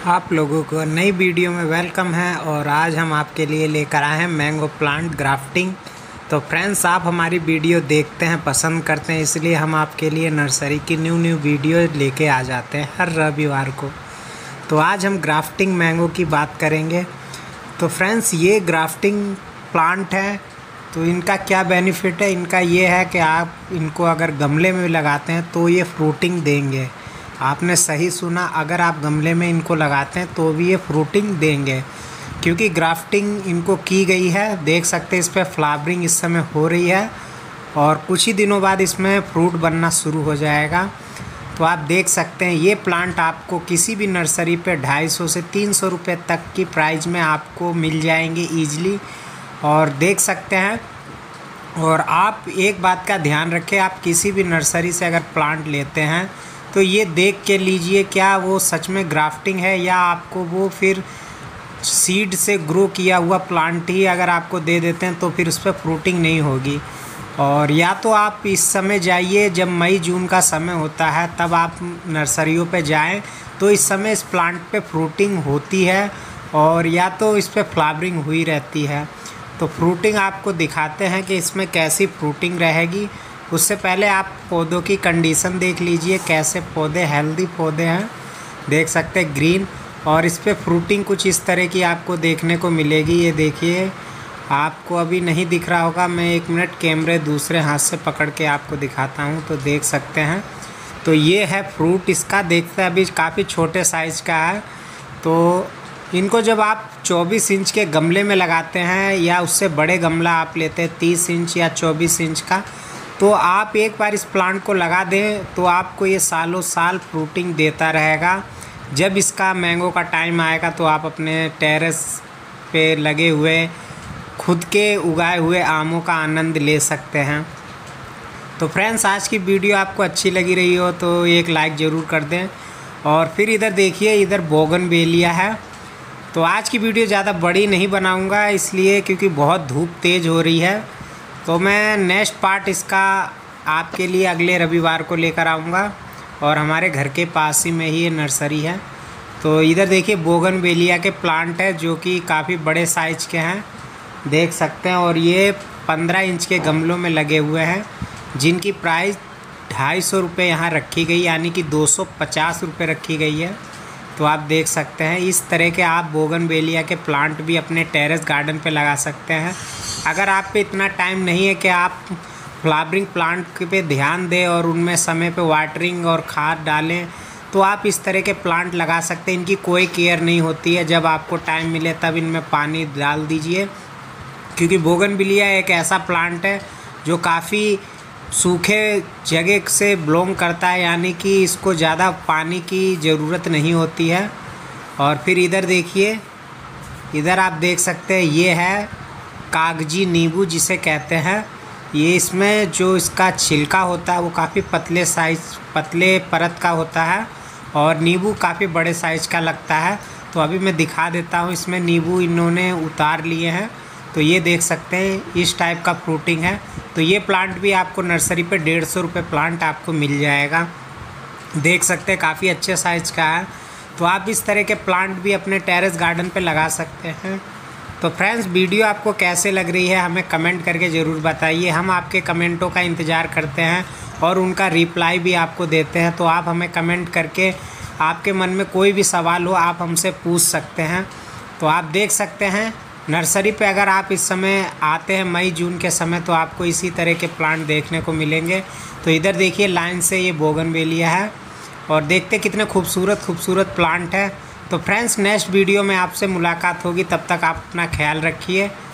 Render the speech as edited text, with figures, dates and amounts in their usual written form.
आप लोगों को नई वीडियो में वेलकम है। और आज हम आपके लिए लेकर आए हैं मैंगो प्लांट ग्राफ्टिंग। तो फ्रेंड्स, आप हमारी वीडियो देखते हैं, पसंद करते हैं, इसलिए हम आपके लिए नर्सरी की न्यू वीडियो लेके आ जाते हैं हर रविवार को। तो आज हम ग्राफ्टिंग मैंगो की बात करेंगे। तो फ्रेंड्स, ये ग्राफ्टिंग प्लांट है तो इनका क्या बेनिफिट है। इनका ये है कि आप इनको अगर गमले में लगाते हैं तो ये फ्रूटिंग देंगे। आपने सही सुना, अगर आप गमले में इनको लगाते हैं तो भी ये फ्रूटिंग देंगे, क्योंकि ग्राफ्टिंग इनको की गई है। देख सकते हैं इस पर फ्लावरिंग इस समय हो रही है और कुछ ही दिनों बाद इसमें फ्रूट बनना शुरू हो जाएगा। तो आप देख सकते हैं ये प्लांट आपको किसी भी नर्सरी पे 250 से 300 रुपये तक की प्राइस में आपको मिल जाएंगे ईजिली। और देख सकते हैं, और आप एक बात का ध्यान रखें, आप किसी भी नर्सरी से अगर प्लांट लेते हैं तो ये देख के लीजिए क्या वो सच में ग्राफ्टिंग है या आपको वो फिर सीड से ग्रो किया हुआ प्लांट ही अगर आपको दे देते हैं तो फिर उस पर फ्रूटिंग नहीं होगी। और या तो आप इस समय जाइए, जब मई जून का समय होता है तब आप नर्सरियों पे जाएं, तो इस समय इस प्लांट पे फ्रूटिंग होती है और या तो इस पर फ्लावरिंग हुई रहती है। तो फ्रूटिंग आपको दिखाते हैं कि इसमें कैसी फ्रूटिंग रहेगी। उससे पहले आप पौधों की कंडीशन देख लीजिए, कैसे पौधे, हेल्दी पौधे हैं, देख सकते हैं ग्रीन। और इस पर फ्रूटिंग कुछ इस तरह की आपको देखने को मिलेगी। ये देखिए, आपको अभी नहीं दिख रहा होगा, मैं एक मिनट कैमरे दूसरे हाथ से पकड़ के आपको दिखाता हूँ तो देख सकते हैं। तो ये है फ्रूट इसका, देखते हैं अभी काफ़ी छोटे साइज़ का है। तो इनको जब आप 24 इंच के गमले में लगाते हैं या उससे बड़े गमला आप लेते हैं 30 इंच या 24 इंच का, तो आप एक बार इस प्लांट को लगा दें तो आपको ये सालों साल फ्रूटिंग देता रहेगा। जब इसका मैंगो का टाइम आएगा तो आप अपने टेरेस पे लगे हुए खुद के उगाए हुए आमों का आनंद ले सकते हैं। तो फ्रेंड्स, आज की वीडियो आपको अच्छी लगी रही हो तो एक लाइक ज़रूर कर दें। और फिर इधर देखिए, इधर बोगनवेलिया है। तो आज की वीडियो ज़्यादा बड़ी नहीं बनाऊंगा इसलिए क्योंकि बहुत धूप तेज़ हो रही है। तो मैं नेक्स्ट पार्ट इसका आपके लिए अगले रविवार को लेकर आऊँगा। और हमारे घर के पास ही में ही ये नर्सरी है। तो इधर देखिए बोगनवेलिया के प्लांट है जो कि काफ़ी बड़े साइज़ के हैं, देख सकते हैं। और ये 15 इंच के गमलों में लगे हुए हैं, जिनकी प्राइस 250 रुपये यहाँ रखी गई, यानी कि 250 रुपये रखी गई है। तो आप देख सकते हैं इस तरह के आप बोगनवेलिया के प्लांट भी अपने टेरेस गार्डन पे लगा सकते हैं। अगर आप पे इतना टाइम नहीं है कि आप फ्लावरिंग प्लांट पे ध्यान दें और उनमें समय पे वाटरिंग और खाद डालें, तो आप इस तरह के प्लांट लगा सकते हैं। इनकी कोई केयर नहीं होती है, जब आपको टाइम मिले तब इनमें पानी डाल दीजिए, क्योंकि बोगनविलिया एक ऐसा प्लांट है जो काफ़ी सूखे जगह से बिलोंग करता है, यानी कि इसको ज़्यादा पानी की ज़रूरत नहीं होती है। और फिर इधर देखिए, इधर आप देख सकते हैं ये है कागजी नींबू जिसे कहते हैं। ये इसमें जो इसका छिलका होता है वो काफ़ी पतले परत का होता है और नींबू काफ़ी बड़े साइज़ का लगता है। तो अभी मैं दिखा देता हूँ, इसमें नींबू इन्होंने उतार लिए हैं। तो ये देख सकते हैं इस टाइप का फ्रूटिंग है। तो ये प्लांट भी आपको नर्सरी पे 150 रुपये प्लांट आपको मिल जाएगा, देख सकते हैं काफ़ी अच्छे साइज़ का है। तो आप इस तरह के प्लांट भी अपने टेरेस गार्डन पे लगा सकते हैं। तो फ्रेंड्स, वीडियो आपको कैसे लग रही है हमें कमेंट करके ज़रूर बताइए। हम आपके कमेंटों का इंतज़ार करते हैं और उनका रिप्लाई भी आपको देते हैं। तो आप हमें कमेंट करके आपके मन में कोई भी सवाल हो आप हमसे पूछ सकते हैं। तो आप देख सकते हैं नर्सरी पे अगर आप इस समय आते हैं मई जून के समय तो आपको इसी तरह के प्लांट देखने को मिलेंगे। तो इधर देखिए लाइन से ये बोगनवेलिया है और देखते कितने खूबसूरत प्लांट है। तो फ्रेंड्स, नेक्स्ट वीडियो में आपसे मुलाकात होगी, तब तक आप अपना ख्याल रखिए।